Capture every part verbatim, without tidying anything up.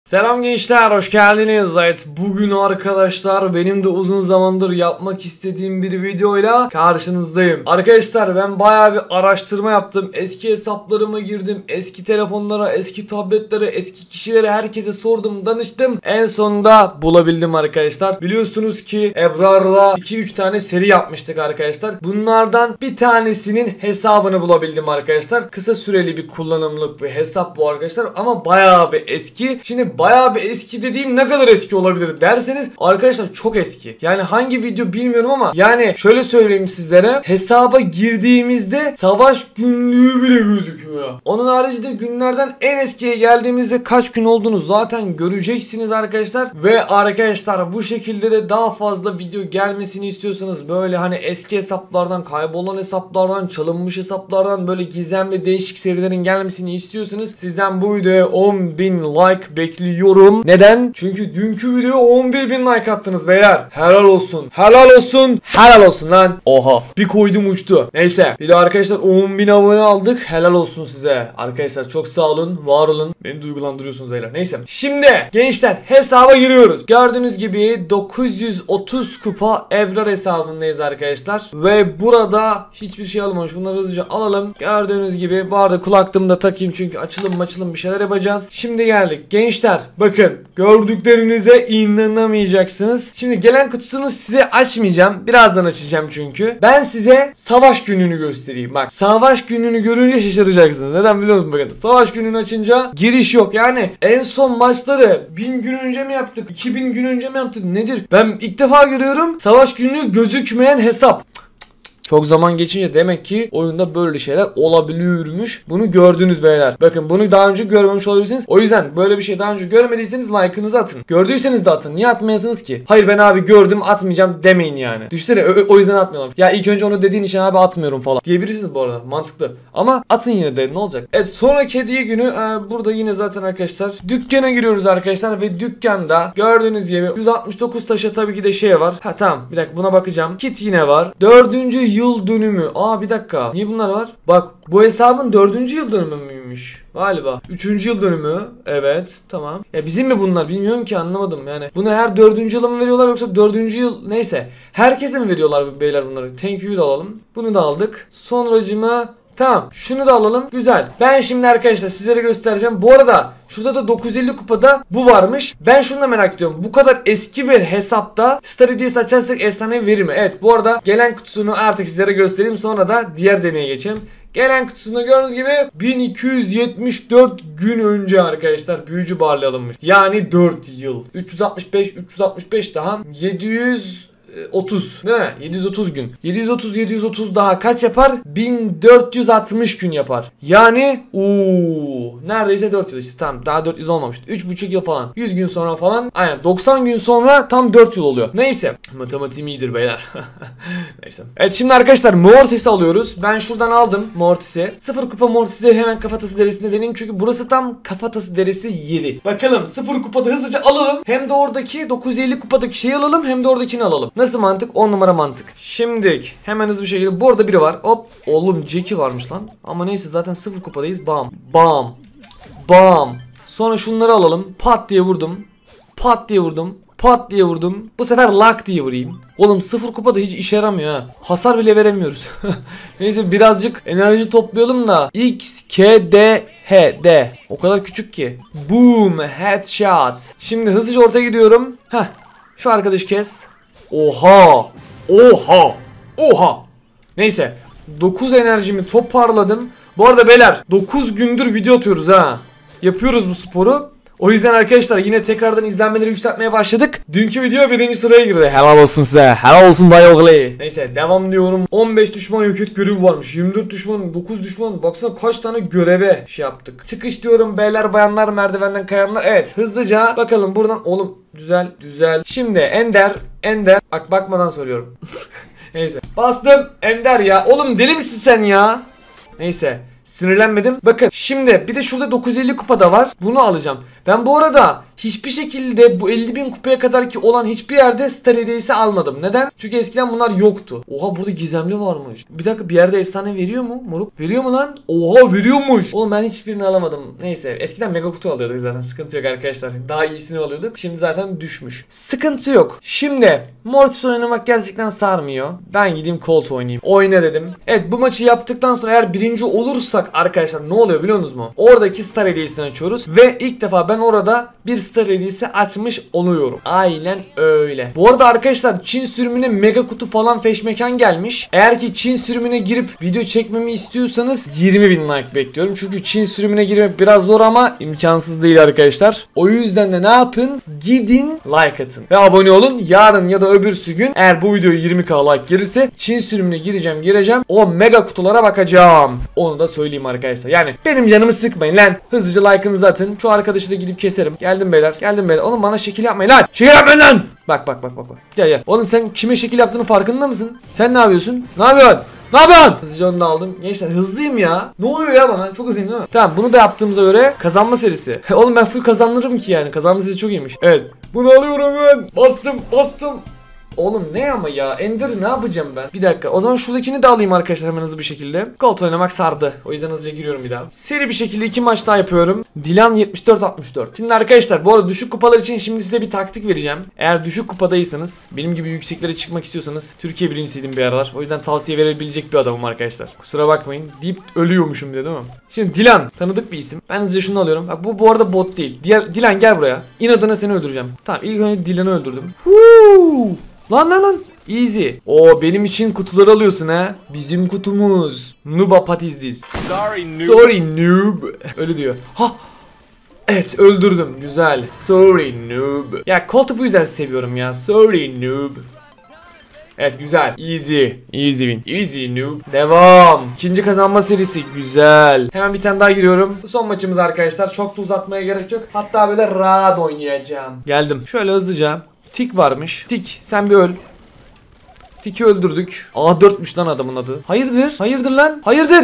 Selam gençler, hoş geldiniz. Evet, bugün arkadaşlar benim de uzun zamandır yapmak istediğim bir videoyla karşınızdayım. Arkadaşlar ben bayağı bir araştırma yaptım. Eski hesaplarıma girdim. Eski telefonlara, eski tabletlere, eski kişilere, herkese sordum, danıştım. En sonunda bulabildim arkadaşlar. Biliyorsunuz ki Ebrar'la iki üç tane seri yapmıştık arkadaşlar. Bunlardan bir tanesinin hesabını bulabildim arkadaşlar. Kısa süreli bir kullanımlık bir hesap bu arkadaşlar ama bayağı bir eski. Şimdi bayağı bir eski dediğim ne kadar eski olabilir derseniz arkadaşlar çok eski. Yani hangi video bilmiyorum ama yani şöyle söyleyeyim sizlere, hesaba girdiğimizde savaş günlüğü bile gözükmüyor. Onun haricinde günlerden en eskiye geldiğimizde kaç gün olduğunu zaten göreceksiniz arkadaşlar. Ve arkadaşlar bu şekilde de daha fazla video gelmesini istiyorsanız, böyle hani eski hesaplardan, kaybolan hesaplardan, çalınmış hesaplardan böyle gizemli değişik serilerin gelmesini istiyorsanız sizden bu videoya on bin like bekliyorum. Neden? Çünkü dünkü videoya on bir bin like attınız beyler. Helal olsun. Helal olsun. Helal olsun lan. Oha. Bir koydum uçtu. Neyse. Bir de arkadaşlar on bin abone aldık. Helal olsun size. Arkadaşlar çok sağ olun. Var olun. Beni duygulandırıyorsunuz beyler. Neyse. Şimdi gençler hesaba giriyoruz. Gördüğünüz gibi dokuz yüz otuz kupa Ebrar hesabındayız arkadaşlar. Ve burada hiçbir şey almamış. Bunları hızlıca alalım. Gördüğünüz gibi bu arada kulaklığımı da takayım çünkü açılım maçılım bir şeyler yapacağız. Şimdi geldik. Gençler bakın, gördüklerinize inanamayacaksınız. Şimdi gelen kutusunu size açmayacağım. Birazdan açacağım çünkü. Ben size savaş gününü göstereyim. Bak, savaş gününü görünce şaşıracaksınız. Neden biliyor musunuz? Bakın, savaş gününü açınca giriş yok. Yani en son maçları bin gün önce mi yaptık? iki bin gün önce mi yaptık? Nedir? Ben ilk defa görüyorum. Savaş günü gözükmeyen hesap. Çok zaman geçince demek ki oyunda böyle şeyler olabiliyormuş. Bunu gördünüz beyler. Bakın, bunu daha önce görmemiş olabilirsiniz. O yüzden böyle bir şey daha önce görmediyseniz like'ınızı atın. Gördüyseniz de atın. Niye atmayasınız ki? Hayır ben abi gördüm atmayacağım demeyin yani. Düşünsene o, o yüzden atmıyorlar. Ya ilk önce onu dediğin için abi atmıyorum falan diyebilirsiniz bu arada. Mantıklı. Ama atın yine de, ne olacak? Evet, sonraki hediye günü e, burada yine zaten arkadaşlar dükkana giriyoruz arkadaşlar ve dükkanda gördüğünüz gibi yüz altmış dokuz taşa tabii ki de şey var. Ha tamam, bir dakika buna bakacağım. Kit yine var. Dördüncü yıl dönümü. Aa bir dakika. Niye bunlar var? Bak, bu hesabın dördüncü yıl dönümü müymüş? Galiba. Üçüncü yıl dönümü. Evet. Tamam. Ya bizim mi bunlar? Bilmiyorum ki, anlamadım yani. Bunu her dördüncü yıla mı veriyorlar yoksa dördüncü yıl neyse. Herkese mi veriyorlar beyler bunları? Thank you'yu da alalım. Bunu da aldık. Sonracıma tamam. Şunu da alalım. Güzel. Ben şimdi arkadaşlar sizlere göstereceğim. Bu arada şurada da dokuz yüz elli kupada bu varmış. Ben şunu da merak ediyorum. Bu kadar eski bir hesapta Star Hediyesi açarsak efsane verir mi? Evet, bu arada gelen kutusunu artık sizlere göstereyim. Sonra da diğer deneye geçelim. Gelen kutusunda gördüğünüz gibi bin iki yüz yetmiş dört gün önce arkadaşlar büyücü barley alınmış. Yani dört yıl. üç yüz altmış beş üç yüz altmış beş daha yedi yüz otuz değil mi? yedi yüz otuz gün. yedi yüz otuz yedi yüz otuz daha kaç yapar? bin dört yüz altmış gün yapar. Yani ooo neredeyse dört yıl işte. Tamam, daha dört yüz olmamıştı. üç buçuk yıl falan. yüz gün sonra falan. Aynen doksan gün sonra tam dört yıl oluyor. Neyse. Matematiğim iyidir beyler. Neyse. Evet, şimdi arkadaşlar Mortis'i alıyoruz. Ben şuradan aldım Mortis'i. sıfır kupa Mortis'i de hemen kafatası derisine deneyim. Çünkü burası tam kafatası derisi yeri. Bakalım sıfır kupada hızlıca alalım. Hem de oradaki dokuz yüz elli kupadaki şeyi alalım. Hem de oradakini alalım. Nasıl mantık? on numara mantık. Şimdi hemen hızlı bir şekilde. Bu arada biri var. Hop. Oğlum Jackie varmış lan. Ama neyse zaten sıfır kupadayız. Bam. Bam. Bam. Sonra şunları alalım. Pat diye vurdum. Pat diye vurdum. Pat diye vurdum. Bu sefer lock diye vurayım. Oğlum sıfır kupada hiç işe yaramıyor ha. Hasar bile veremiyoruz. Neyse birazcık enerji toplayalım da. X, K, D, H, D. O kadar küçük ki. Boom. Headshot. Şimdi hızlıca ortaya gidiyorum. Heh. Şu arkadaşı kes. Oha. Oha. Oha. Neyse. dokuz enerjimi toparladım. Bu arada beyler dokuz gündür video atıyoruz ha. Yapıyoruz bu sporu. O yüzden arkadaşlar yine tekrardan izlenmeleri yükseltmeye başladık. Dünkü video birinci sıraya girdi. Helal olsun size. Helal olsun dayı oğlu. Neyse devam diyorum. on beş düşman yok görevi varmış. yirmi dört düşman, dokuz düşman. Baksana kaç tane göreve şey yaptık. Çıkış diyorum beyler bayanlar, merdivenden kayanlar. Evet hızlıca bakalım buradan. Oğlum güzel güzel. Şimdi Ender. Ender. Bak bakmadan soruyorum. Neyse. Bastım. Ender ya. Oğlum deli misin sen ya? Neyse. Sinirlenmedim. Bakın şimdi bir de şurada dokuz yüz elli kupada var. Bunu alacağım. Ben bu arada hiçbir şekilde bu elli bin kupaya kadar ki olan hiçbir yerde star hediyesi almadım. Neden? Çünkü eskiden bunlar yoktu. Oha burada gizemli varmış. Bir dakika, bir yerde efsane veriyor mu moruk? Veriyor mu lan? Oha veriyormuş. Oğlum ben hiçbirini alamadım. Neyse, eskiden mega kutu alıyorduk zaten, sıkıntı yok arkadaşlar. Daha iyisini alıyorduk. Şimdi zaten düşmüş. Sıkıntı yok. Şimdi Mortis oynamak gerçekten sarmıyor. Ben gideyim Colt oynayayım. Oyna dedim. Evet, bu maçı yaptıktan sonra eğer birinci olursak arkadaşlar ne oluyor biliyor musunuz mu? Oradaki star hediyesini açıyoruz ve ilk defa ben orada bir star hediyesi açmış oluyorum. Aynen öyle. Bu arada arkadaşlar Çin sürümüne mega kutu falan feşmekan gelmiş. Eğer ki Çin sürümüne girip video çekmemi istiyorsanız yirmi bin like bekliyorum. Çünkü Çin sürümüne girmek biraz zor ama imkansız değil arkadaşlar. O yüzden de ne yapın? Gidin like atın ve abone olun. Yarın ya da öbürsü gün eğer bu videoya yirmi bin like gelirse Çin sürümüne gireceğim gireceğim. O mega kutulara bakacağım. Onu da söyleyeyim arkadaşlar. Yani benim canımı sıkmayın lan. Hızlıca like'ınızı atın. Şu arkadaşı da gidip keserim. Geldim beyler. Geldim beyler. Oğlum bana şekil yapmayın lan. Şekil yapmayın lan. Bak bak bak bak bak. Gel gel. Oğlum sen kime şekil yaptığını farkında mısın? Sen ne yapıyorsun? Ne yapıyorsun? Ne yapıyorsun? Hızlıca onu da aldım. Gençler hızlıyım ya. Ne oluyor ya bana? Çok hızlıyım değil mi? Tamam, bunu da yaptığımıza göre kazanma serisi. Oğlum ben full kazanırım ki yani. Kazanma serisi çok iyiymiş. Evet. Bunu alıyorum ben. Bastım bastım. Oğlum ne ama ya, Ender'i ne yapacağım ben? Bir dakika, o zaman şuradakini de alayım arkadaşlar hemen hızlı bir şekilde. Colt oynamak sardı, o yüzden hızlıca giriyorum bir daha. Seri bir şekilde iki maç daha yapıyorum. Dilan yetmiş dört altmış dört. Şimdi arkadaşlar bu arada düşük kupalar için şimdi size bir taktik vereceğim. Eğer düşük kupadaysanız, benim gibi yükseklere çıkmak istiyorsanız, Türkiye birincisiydim bir aralar, o yüzden tavsiye verebilecek bir adamım arkadaşlar. Kusura bakmayın deyip ölüyormuşum diye, değil mi? Şimdi Dilan tanıdık bir isim. Ben hızlıca şunu alıyorum. Bak bu bu arada bot değil. Dilan, Dilan gel buraya. İnadına seni öldüreceğim. Tamam, ilk önce Dilan'ı öldürdüm. Huu! Lan lan lan. Easy. Oo, benim için kutuları alıyorsun ha. Bizim kutumuz. Noob what is this? Sorry noob. Sorry noob. Öyle diyor. Ha. Evet, öldürdüm. Güzel. Sorry noob. Ya Colt'u bu yüzden seviyorum ya. Sorry noob. Evet, güzel. Easy. Easy win. Easy noob. Devam. İkinci kazanma serisi. Güzel. Hemen bir tane daha giriyorum. Bu son maçımız arkadaşlar. Çok da uzatmaya gerek yok. Hatta böyle rahat oynayacağım. Geldim. Şöyle hızlıca. Tik varmış. Tik sen bir öl. Tik'i öldürdük. A dört'müş lan adamın adı. Hayırdır? Hayırdır lan? Hayırdır?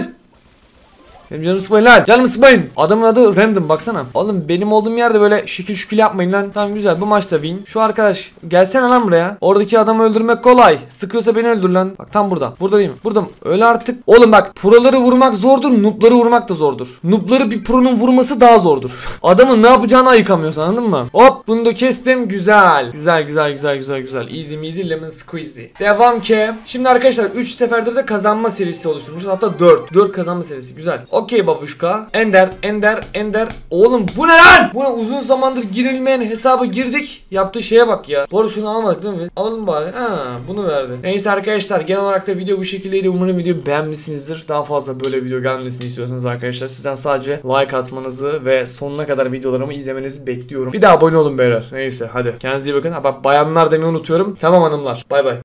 Benim canımı sıkmayın lan. Canımı sıkmayın. Adamın adı random, baksana. Oğlum benim olduğum yerde böyle şekil şükül yapmayın lan. Tamam güzel, bu maçta win. Şu arkadaş gelsene lan buraya. Oradaki adamı öldürmek kolay. Sıkıyorsa beni öldür lan. Bak tam burada. Burada değil mi? Burada mı? Öyle artık. Oğlum bak, proları vurmak zordur. Noob'ları vurmak da zordur. Noob'ları bir pro'nun vurması daha zordur. Adamın ne yapacağını ayıkamıyorsun, anladın mı? Hop, bunu da kestim. Güzel. Güzel güzel güzel güzel güzel. Easy easy lemon squeezy. Devam ki. Şimdi arkadaşlar üç seferdir de kazanma serisi oluşturmuş. Hatta dört. dört kazanma serisi. Güzel. Okey babuşka. Ender, Ender, Ender. Oğlum bu ne lan? Buna uzun zamandır girilmeyen hesaba girdik. Yaptığı şeye bak ya. Doğru, şunu almadık değil mi? Alalım bari. Ha, bunu verdi. Neyse arkadaşlar, genel olarak da video bu şekildeydi. Umarım videoyu beğenmişsinizdir. Daha fazla böyle video gelmesini istiyorsanız arkadaşlar, sizden sadece like atmanızı ve sonuna kadar videolarımı izlemenizi bekliyorum. Bir daha abone olun beyler. Neyse hadi. Kendinize iyi bakın. Ha bak, bayanlar demeyi unutuyorum. Tamam hanımlar. Bay bay.